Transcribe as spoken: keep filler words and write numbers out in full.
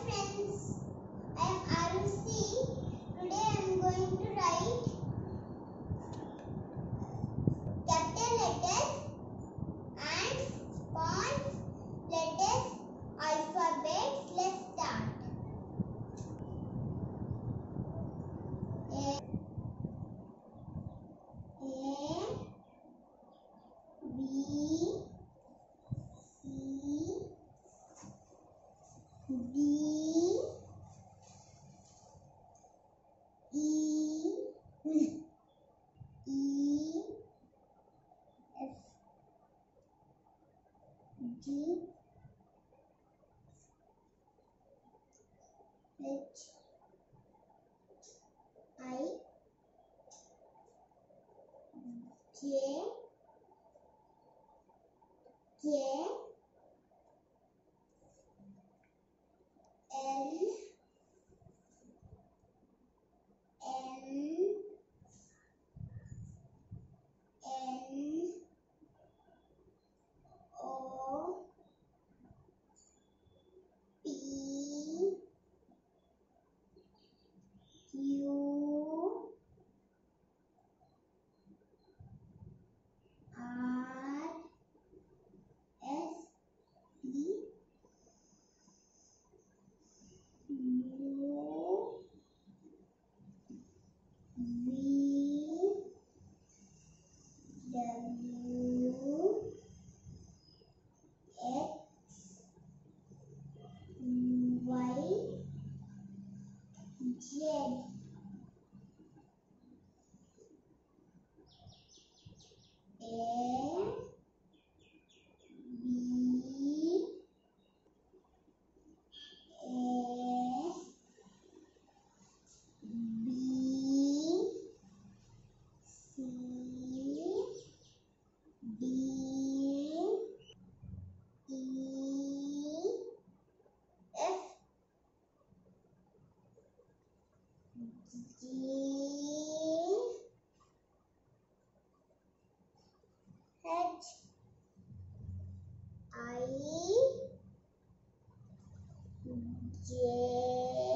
friends, I am Arushi. Today I am going to write capital letters and small letters alphabets. Let's start. A, A B C D E E F G H I J K L M N O P Q R S T U V W X Y Z. A B A B C D E F G H I J